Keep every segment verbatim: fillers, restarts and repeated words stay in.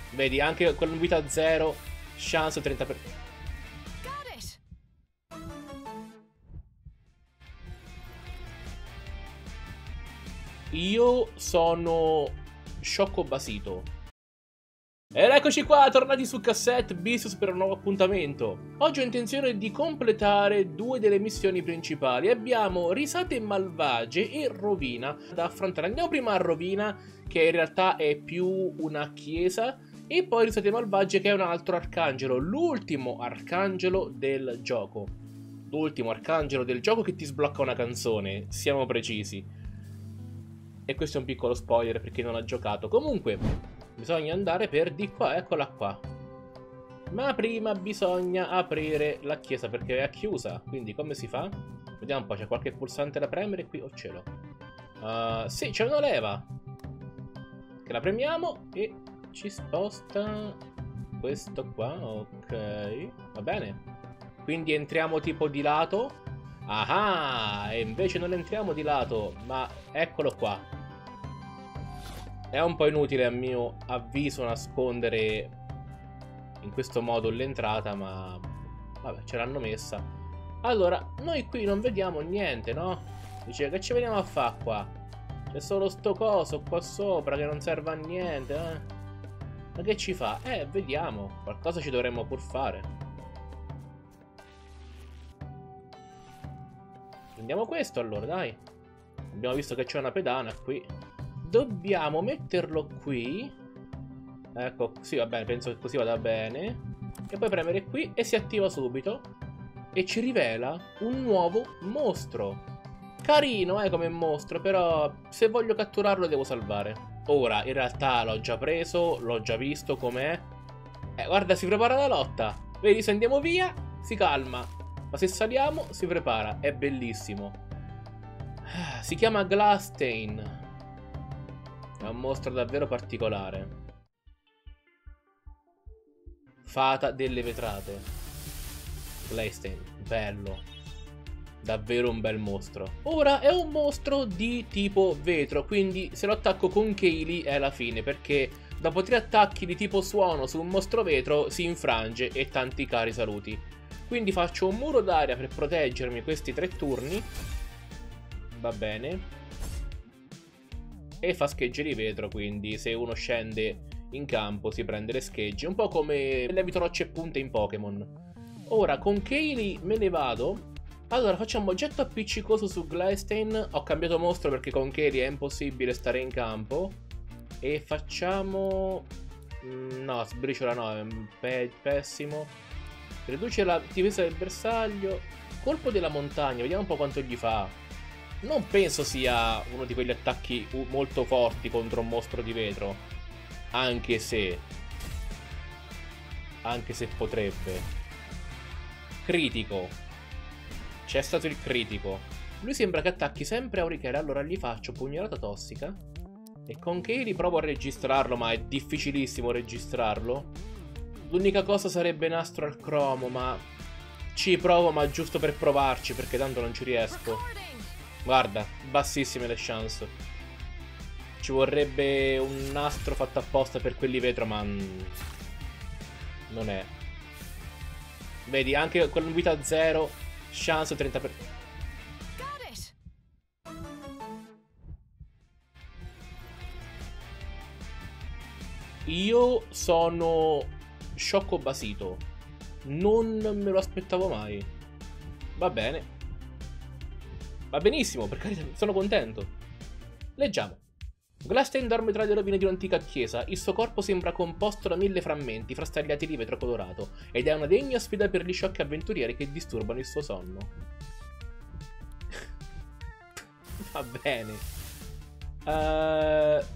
Vedi, anche con vita zero, chance trenta per cento. Io sono sciocco basito. Ed eccoci qua, tornati su Cassette Business per un nuovo appuntamento. Oggi ho intenzione di completare due delle missioni principali. Abbiamo Risate Malvagie e Rovina da affrontare. Andiamo prima a Rovina, che in realtà è più una chiesa, e poi Risate Malvagie, che è un altro arcangelo, l'ultimo arcangelo del gioco. L'ultimo arcangelo del gioco che ti sblocca una canzone, siamo precisi. E questo è un piccolo spoiler per chi non ha giocato. Comunque, bisogna andare per di qua, eccola qua. Ma prima bisogna aprire la chiesa perché è chiusa. Quindi come si fa? Vediamo un po', c'è qualche pulsante da premere qui o ce l'ho? Uh, sì, c'è una leva. Che la premiamo e ci sposta questo qua, ok. Va bene. Quindi entriamo tipo di lato. Ah, e invece non entriamo di lato, ma eccolo qua. È un po' inutile a mio avviso nascondere in questo modo l'entrata, ma vabbè, ce l'hanno messa. Allora, noi qui non vediamo niente, no? Dice, che ci veniamo a fare qua? C'è solo sto coso qua sopra che non serve a niente, eh? Ma che ci fa? Eh, vediamo, qualcosa ci dovremmo pur fare. Prendiamo questo allora, dai. Abbiamo visto che c'è una pedana qui. Dobbiamo metterlo qui. Ecco, sì, va bene, penso che così vada bene. E poi premere qui e si attiva subito. E ci rivela un nuovo mostro. Carino, eh, come mostro, però se voglio catturarlo devo salvare. Ora, in realtà l'ho già preso, l'ho già visto com'è. Eh, guarda, si prepara la lotta. Vedi, se andiamo via, si calma. Ma se saliamo, si prepara. È bellissimo. Si chiama Glastain. È un mostro davvero particolare. Fata delle vetrate. Glastain, bello. Davvero un bel mostro. Ora è un mostro di tipo vetro, quindi se lo attacco con Kaylee è la fine, perché dopo tre attacchi di tipo suono su un mostro vetro si infrange e tanti cari saluti. Quindi faccio un muro d'aria per proteggermi questi tre turni. Va bene. E fa schegge di vetro, quindi se uno scende in campo si prende le schegge. Un po' come levito rocce e punte in Pokémon. Ora con Kaylee me ne vado. Allora facciamo getto appiccicoso su Glastain. Ho cambiato mostro perché con Kaylee è impossibile stare in campo. E facciamo... No, sbriciola no, è pe pessimo. Riduce la difesa del bersaglio. Colpo della montagna, vediamo un po' quanto gli fa. Non penso sia uno di quegli attacchi molto forti contro un mostro di vetro. Anche se Anche se potrebbe. Critico. C'è stato il critico. Lui sembra che attacchi sempre Aurichera. Allora gli faccio pugnalata tossica. E con Kaylee provo a registrarlo, ma è difficilissimo registrarlo. L'unica cosa sarebbe nastro al cromo, ma ci provo, ma giusto per provarci, perché tanto non ci riesco. Guarda, bassissime le chance. Ci vorrebbe un nastro fatto apposta per quelli vetro, ma non è. Vedi, anche con vita zero, chance trenta per cento. Io sono sciocco basito. Non me lo aspettavo mai. Va bene. Va benissimo, per carità, sono contento. Leggiamo. Glastain dorme tra le rovine di un'antica chiesa. Il suo corpo sembra composto da mille frammenti frastagliati di vetro colorato ed è una degna sfida per gli sciocchi avventurieri che disturbano il suo sonno. Va bene. Uh...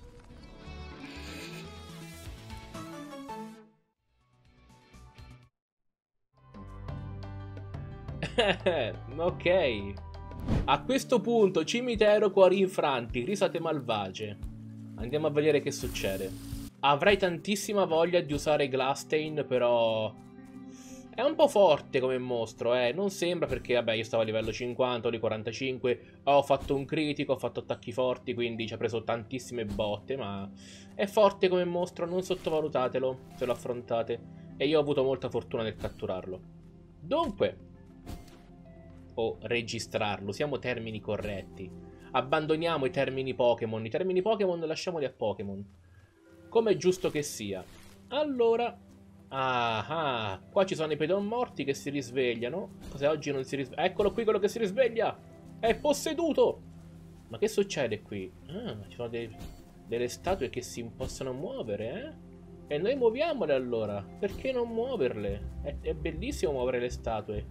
Ok. A questo punto, cimitero, cuori infranti, risate malvagie. Andiamo a vedere che succede. Avrei tantissima voglia di usare Glastain, però È un po' forte come mostro, eh. Non sembra perché, vabbè, io stavo a livello cinquanta o di quarantacinque. Ho fatto un critico, ho fatto attacchi forti, quindi ci ha preso tantissime botte. Ma è forte come mostro, non sottovalutatelo se lo affrontate. E io ho avuto molta fortuna nel catturarlo. Dunque, o registrarlo, usiamo termini corretti. Abbandoniamo i termini Pokémon. I termini Pokémon lasciamoli a Pokémon, come è giusto che sia. Allora... Ah, qua ci sono i pedon morti che si risvegliano. Cos'è oggi non si risveglia? Eccolo qui quello che si risveglia. È posseduto. Ma che succede qui? Ah, ci sono dei, delle statue che si possono muovere, eh? E noi muoviamole allora. Perché non muoverle? È, è bellissimo muovere le statue.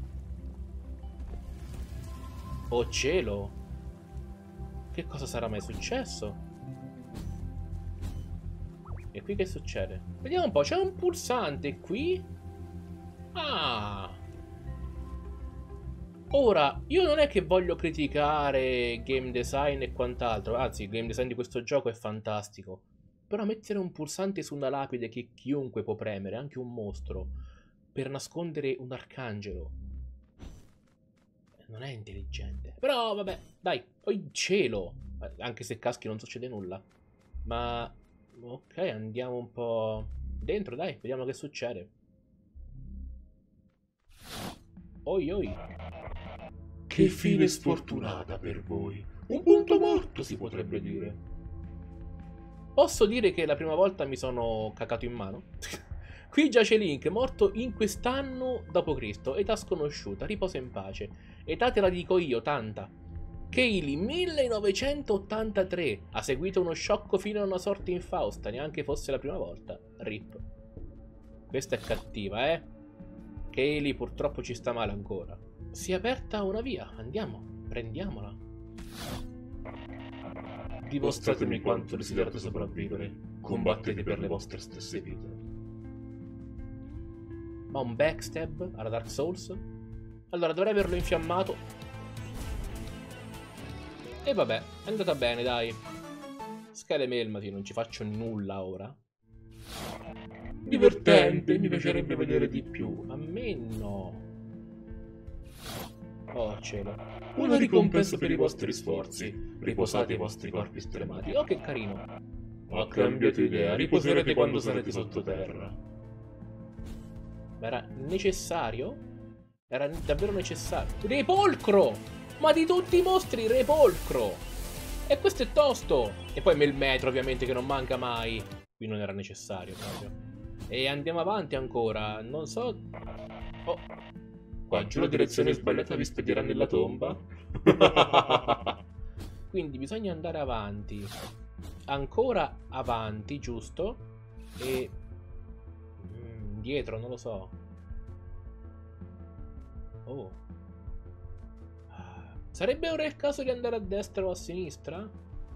Oh cielo. Che cosa sarà mai successo? E qui che succede? Vediamo un po', c'è un pulsante qui? Ah! Ora, io non è che voglio criticare game design e quant'altro, anzi, il game design di questo gioco è fantastico. Però mettere un pulsante su una lapide che chiunque può premere, anche un mostro, per nascondere un arcangelo, non è intelligente. Però, vabbè, dai, ho il cielo! Anche se caschi non succede nulla. Ma... ok, andiamo un po' dentro, dai, vediamo che succede. Oi oi. Che fine sfortunata per voi. Un punto morto si potrebbe dire. Posso dire che la prima volta mi sono cacato in mano? Qui giace Link, morto in quest'anno dopo Cristo, età sconosciuta, riposa in pace. Età te la dico io, tanta. Kaylee, millenovecentottantatré, ha seguito uno sciocco fino a una sorte infausta, neanche fosse la prima volta. Rip. Questa è cattiva, eh? Kaylee purtroppo ci sta male ancora. Si è aperta una via, andiamo, prendiamola. Dimostratemi quanto desiderate sopravvivere. Combattete per le vostre stesse vite. Ma un backstab alla Dark Souls? Allora, dovrei averlo infiammato. E vabbè, è andata bene, dai. Scale melmati, non ci faccio nulla ora. Divertente, mi piacerebbe vedere di più. A me no. Oh cielo. Una ricompensa per i vostri sforzi. Riposate i vostri corpi stremati. Oh che carino. Ho cambiato idea, riposerete quando sarete sottoterra. Ma era necessario? Era davvero necessario. Repolcro! Ma di tutti i mostri, Repolcro! E questo è tosto! E poi Melmetro, ovviamente, che non manca mai. Qui non era necessario proprio. E andiamo avanti ancora. Non so... Oh. Qua giù la direzione sbagliata vi spedirà nella tomba. Quindi bisogna andare avanti. Ancora avanti, giusto? E... Mm, dietro, non lo so. Oh. Sarebbe ora il caso di andare a destra o a sinistra?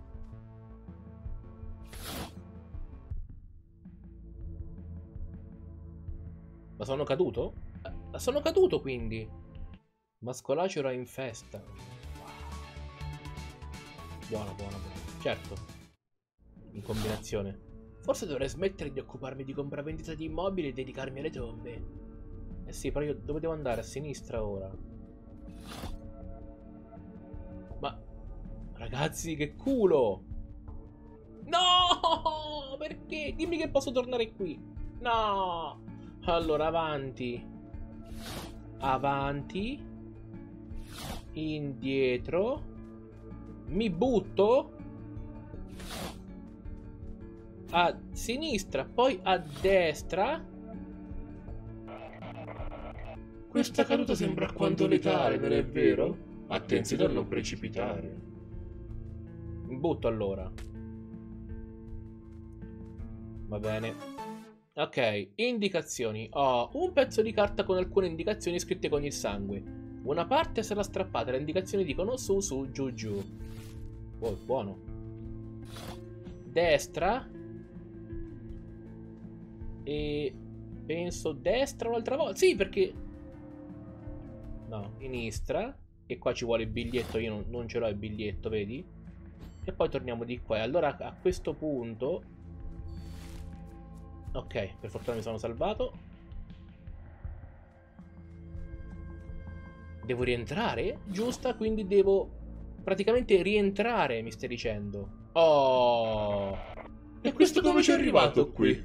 Ma sono caduto? Eh, sono caduto quindi. Mascolacero in festa. Buono, buono, buono. Certo. In combinazione. Forse dovrei smettere di occuparmi di compravendita di immobili e dedicarmi alle tombe. Eh sì, però io dove devo andare? A sinistra ora. Ma... ragazzi, che culo! No! Perché? Dimmi che posso tornare qui. No! Allora, avanti. Avanti. Indietro. Mi butto. A sinistra, poi a destra. Questa caduta sembra alquanto letale, non è vero? Attenzione a non precipitare. Mi butto allora. Va bene. Ok, indicazioni. Ho un pezzo di carta con alcune indicazioni scritte con il sangue. Una parte sarà strappata, le indicazioni dicono su, su, giù, giù. Oh, buono. Destra. E penso destra un'altra volta. Sì, perché... no, sinistra. E qua ci vuole il biglietto, io non, non ce l'ho il biglietto, vedi? E poi torniamo di qua. E allora a questo punto... ok, per fortuna mi sono salvato. Devo rientrare? Giusta, quindi devo praticamente rientrare, mi stai dicendo. Oh! E questo come ci è arrivato qui?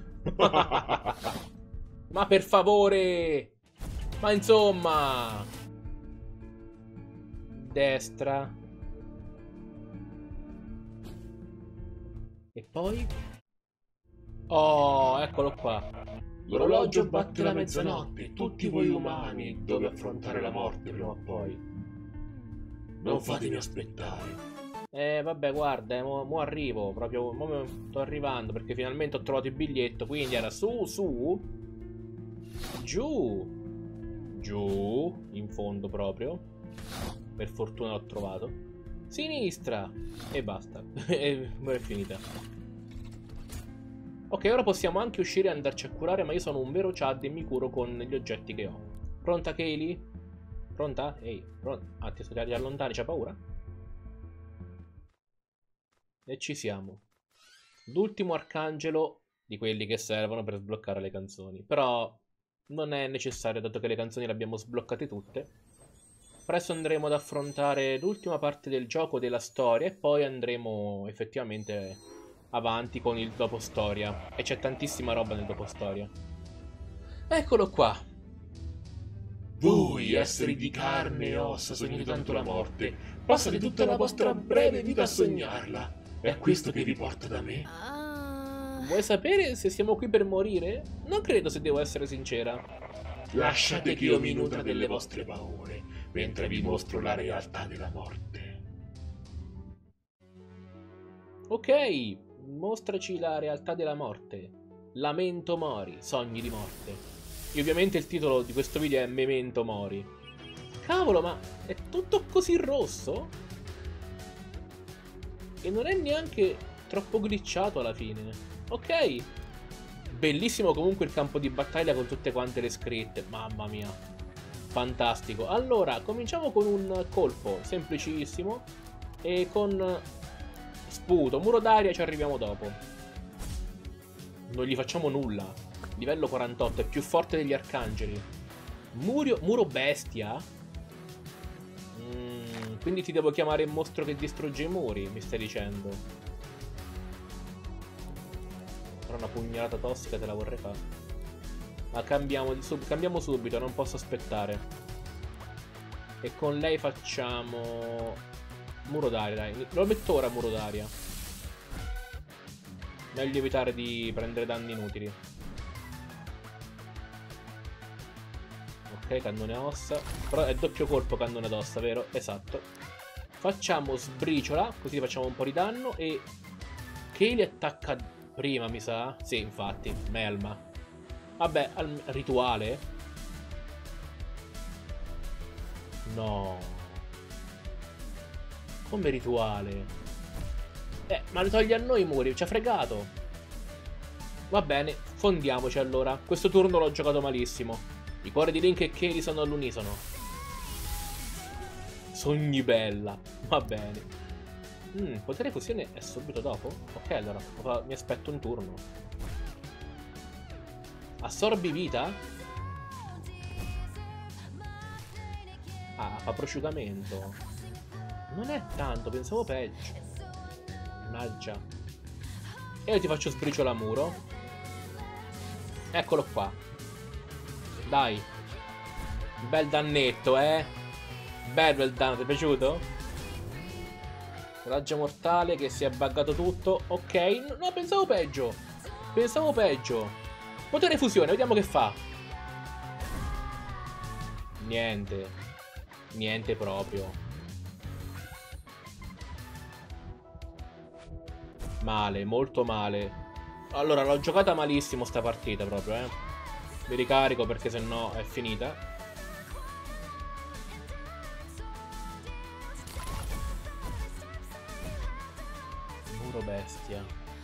Ma per favore! Ma insomma! Destra. E poi? Oh, eccolo qua. L'orologio batte la mezzanotte, tutti voi umani dove affrontare la morte prima o poi. Non fatemi aspettare. Eh, vabbè, guarda, eh, mo, mo arrivo, proprio, mo me- sto arrivando perché finalmente ho trovato il biglietto, quindi era su, su, giù, giù, in fondo proprio, per fortuna l'ho trovato, sinistra, e basta, e è finita. Ok, ora possiamo anche uscire e andarci a curare, ma io sono un vero Chad e mi curo con gli oggetti che ho. Pronta, Kaylee? Pronta? Ehi, pronta? Ah, ti ti allontani, c'ha paura? E ci siamo. L'ultimo arcangelo di quelli che servono per sbloccare le canzoni. Però non è necessario, dato che le canzoni le abbiamo sbloccate tutte. Presto andremo ad affrontare l'ultima parte del gioco, della storia, e poi andremo effettivamente avanti con il dopo storia. E c'è tantissima roba nel dopo storia. Eccolo qua. Voi, esseri di carne e ossa, sognate tanto la morte. Passate tutta la vostra breve vita a sognarla. È questo che vi porta da me? Vuoi sapere se siamo qui per morire? Non credo, se devo essere sincera. Lasciate che io mi nutra delle vostre paure, mentre vi mostro la realtà della morte. Ok, mostraci la realtà della morte. Lamento Mori, sogni di morte. E ovviamente il titolo di questo video è Memento Mori. Cavolo, ma è tutto così rosso? E non è neanche troppo glitchato alla fine. Ok. Bellissimo comunque il campo di battaglia con tutte quante le scritte. Mamma mia. Fantastico. Allora, cominciamo con un colpo semplicissimo. E con sputo. Muro d'aria ci arriviamo dopo. Non gli facciamo nulla. Livello quarantotto, è più forte degli arcangeli. Murio, muro bestia? Mm, quindi ti devo chiamare il mostro che distrugge i muri, mi stai dicendo? Però una pugnalata tossica te la vorrei fare. Ma cambiamo, sub cambiamo subito, non posso aspettare. E con lei facciamo muro d'aria, dai. Lo metto ora muro d'aria. Meglio evitare di prendere danni inutili. Ok, cannone a ossa. Però è doppio colpo cannone d'ossa, vero? Esatto. Facciamo sbriciola, così facciamo un po' di danno. E Kaylee attacca prima, mi sa. Sì, infatti, melma. Vabbè, al rituale. No. Come rituale? Eh, ma li toglie a noi i muri, ci ha fregato. Va bene, fondiamoci allora. Questo turno l'ho giocato malissimo. I cuori di Link e Kaylee sono all'unisono. Sogni bella. Va bene. Mm, potere fusione è subito dopo? Ok, allora mi aspetto un turno. Assorbi vita? Ah, fa prosciugamento. Non è tanto, pensavo peggio. Mannaggia. E io ti faccio sbriciola a muro. Eccolo qua. Dai. Bel dannetto, eh. Bello il danno, ti è piaciuto? Raggio mortale che si è buggato tutto. Ok, no, pensavo peggio. Pensavo peggio. Potere fusione, vediamo che fa. Niente. Niente proprio. Male, molto male. Allora, l'ho giocata malissimo sta partita proprio, eh. Mi ricarico perché sennò è finita. Muro bestia.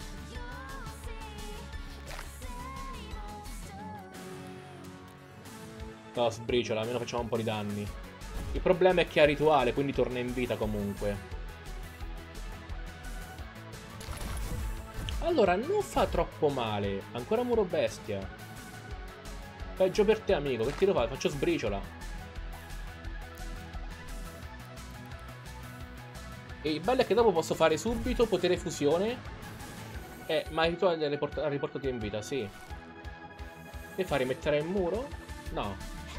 No, sbriciola, almeno facciamo un po' di danni. Il problema è che ha rituale, quindi torna in vita comunque. Allora, non fa troppo male. Ancora muro bestia. Peggio per te, amico. Che tiro fa? Faccio sbriciola. E il bello è che dopo posso fare subito potere fusione. Eh, ma il rituale ha riportato in vita, sì. E fa rimettere il muro? No.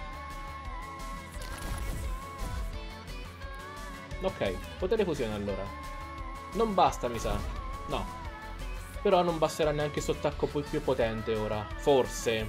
Ok, potere fusione allora. Non basta, mi sa. No. Però non basterà neanche questo attacco poi più potente ora. Forse.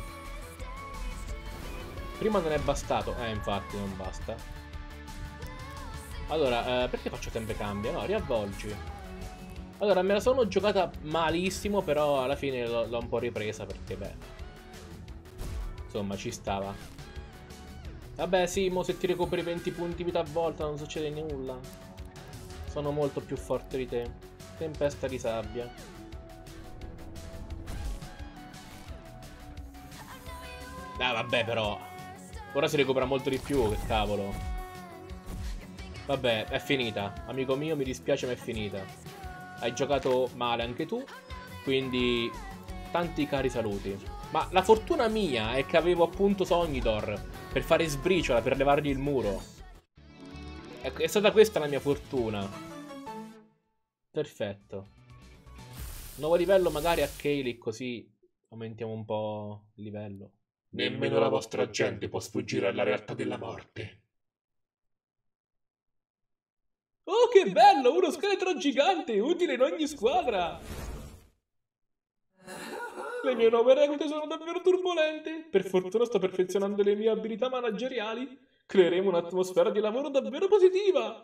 Prima non è bastato. Eh, infatti non basta. Allora, eh, perché faccio sempre cambia? No, riavvolgi. Allora, me la sono giocata malissimo, però alla fine l'ho un po' ripresa perché, beh... Insomma, ci stava. Vabbè, sì, mo se ti recuperi venti punti vita a volta non succede nulla. Sono molto più forte di te. Tempesta di sabbia. Ah, vabbè, però. Ora si recupera molto di più, che cavolo. Vabbè, è finita. Amico mio, mi dispiace, ma è finita. Hai giocato male anche tu. Quindi, tanti cari saluti. Ma la fortuna mia è che avevo appunto Sognidor per fare sbriciola, per levargli il muro. È stata questa la mia fortuna. Perfetto. Nuovo livello magari a Kaylee, così aumentiamo un po' il livello. Nemmeno la vostra gente può sfuggire alla realtà della morte. Oh, che bello! Uno scheletro gigante, utile in ogni squadra! Le mie nuove reclute sono davvero turbolente. Per fortuna sto perfezionando le mie abilità manageriali. Creeremo un'atmosfera di lavoro davvero positiva.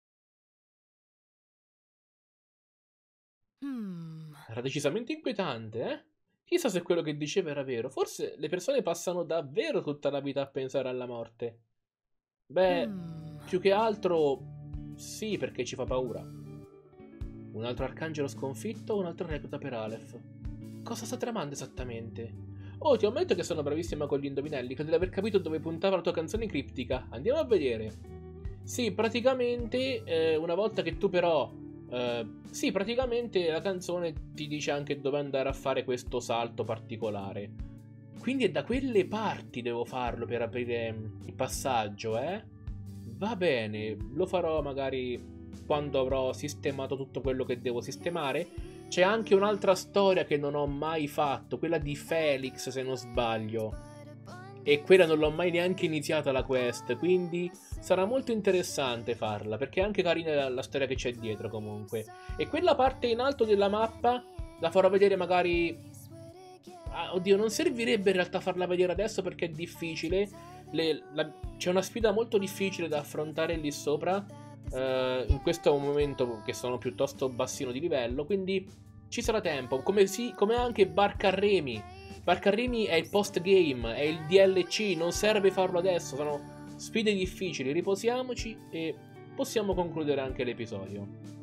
Hmm. Era decisamente inquietante, eh? Chissà se quello che diceva era vero. Forse le persone passano davvero tutta la vita a pensare alla morte. Beh, hmm. più che altro... Sì, perché ci fa paura. Un altro arcangelo sconfitto o un altro recluta per Aleph? Cosa sta tramando esattamente? Oh, ti ammetto che sono bravissima con gli indovinelli. Credo di aver capito dove puntava la tua canzone criptica. Andiamo a vedere. Sì, praticamente, eh, una volta che tu però... Eh, sì, praticamente la canzone ti dice anche dove andare a fare questo salto particolare. Quindi è da quelle parti devo farlo per aprire il passaggio, eh? Va bene, lo farò magari quando avrò sistemato tutto quello che devo sistemare. C'è anche un'altra storia che non ho mai fatto, quella di Felix se non sbaglio. E quella non l'ho mai neanche iniziata la quest, quindi sarà molto interessante farla, perché è anche carina la, la storia che c'è dietro comunque. E quella parte in alto della mappa la farò vedere magari... Ah, oddio, non servirebbe in realtà farla vedere adesso perché è difficile. C'è una sfida molto difficile da affrontare lì sopra. Uh, in questo momento che sono piuttosto bassino di livello, quindi ci sarà tempo, come, sì, come anche Barcarremi. Barcarremi è il post game, è il D L C, non serve farlo adesso, sono sfide difficili. Riposiamoci e possiamo concludere anche l'episodio.